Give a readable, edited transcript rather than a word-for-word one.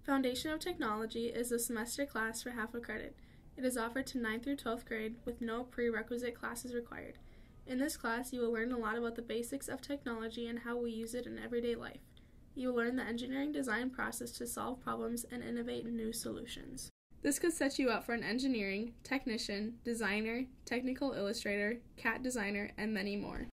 Foundation of Technology is a semester class for half a credit. It is offered to 9th through 12th grade with no prerequisite classes required. In this class, you will learn a lot about the basics of technology and how we use it in everyday life. You will learn the engineering design process to solve problems and innovate new solutions. This could set you up for an engineering, technician, designer, technical illustrator, CAT designer, and many more.